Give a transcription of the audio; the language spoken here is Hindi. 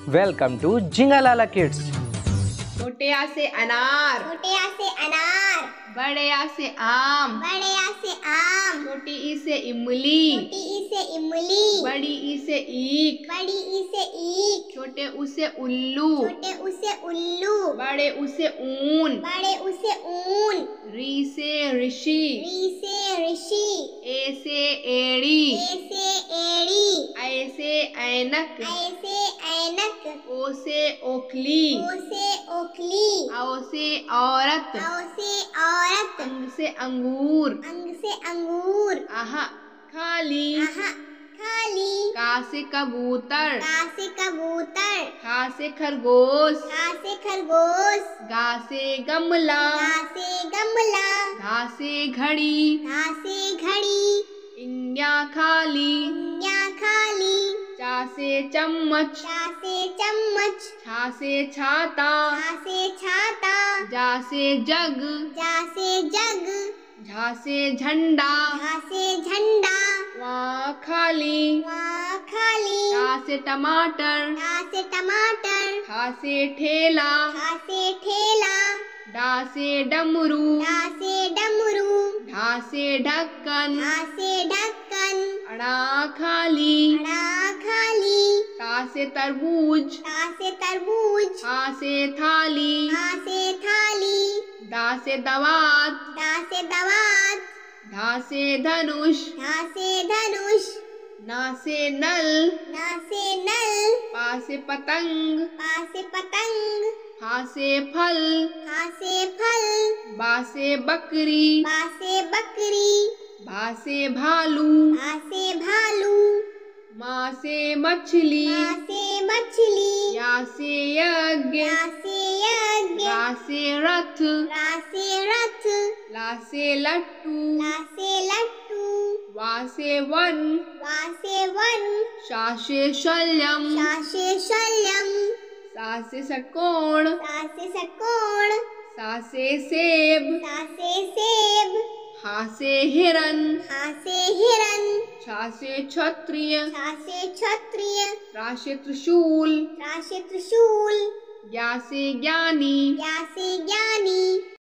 Welcome to जिंगालाला kids. छोटे आ से अनार, छोटे आ से अनार, बड़े आ से आम, बड़े आ से आम, छोटी ई से इमली, छोटी ई से इमली, बड़ी ई से ईख, बड़ी ई से ईख, छोटे ऊ से उल्लू, छोटे उ से उल्लू, बड़े ऊ से ऊन, बड़े उ से ऊन, री से ऋषि, री से ऋषि, ए से एड़ी, ए से एड़ी, ऐ से ऐनक, ऐ से ऐनक, ओ से ओखली, ओ से ओखली, औ से औरत, औ से औरत, अंग से अंगूर, अंग से अंगूर, आहा खाली, आहा खाली, का से कबूतर, का से कबूतर, खा से खरगोश, खा से खरगोश, गा से गमला, गा से गमला, घा से घड़ी, घा से घड़ी, इंग्या खाली, या खाली, चा से चम्मच, चा से चम्मच, छा से छाता, छा से छाता, जा से जग, जा से जग, झा से झंडा, झा से झंडा, वहाँ खाली, वा खाली, टा से टमाटर, टा से टमाटर, खा से ठेला, खा से ठेला, डा से डमरू, डा से डमरू, ढा से ढक्कन, ढा से ढक्कन, अड़ा खाली, अड़ा खाली, ता से तरबूज, ता से तरबूज, हा से थाली, हा से थाली, दा से दवात, दा से दवात, धा से धनुष, धा से धनुष, ना से नल, ना से नल, पा से पतंग, पा से पतंग, फा से फल, हा से फल, बा से बकरी, बा से बकरी, भा से भालू, भा से भालू, माँ से मछली, मा से मछली, या से यज्ञ, या से यज्ञ, रा से रथ, रा से रथ, ला से लट्टू, ला से लट्टू, वा से वन, वा से वन, शा से शल्यम, शा से शल्यम, सा से षटकोण, सा से षटकोण, सा से सेब, सा से सेब, हा से हिरन, हा से हिरन, छा से क्षत्रिय, छा से क्षत्रिय, रा से त्रिशूल, रा से त्रिशूल, या से ज्ञानी, या से ज्ञानी,